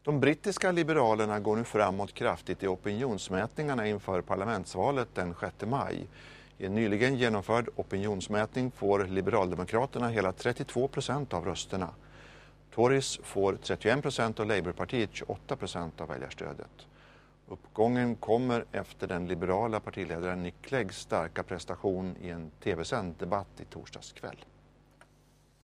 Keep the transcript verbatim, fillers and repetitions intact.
De brittiska liberalerna går nu framåt kraftigt i opinionsmätningarna inför parlamentsvalet den sjätte maj. I en nyligen genomförd opinionsmätning får Liberaldemokraterna hela trettiotvå procent av rösterna. Tories får trettioen procent och Labourpartiet tjugoåtta procent av väljarstödet. Uppgången kommer efter den liberala partiledaren Nick Cleggs starka prestation i en tv-sänd debatt i torsdags kväll.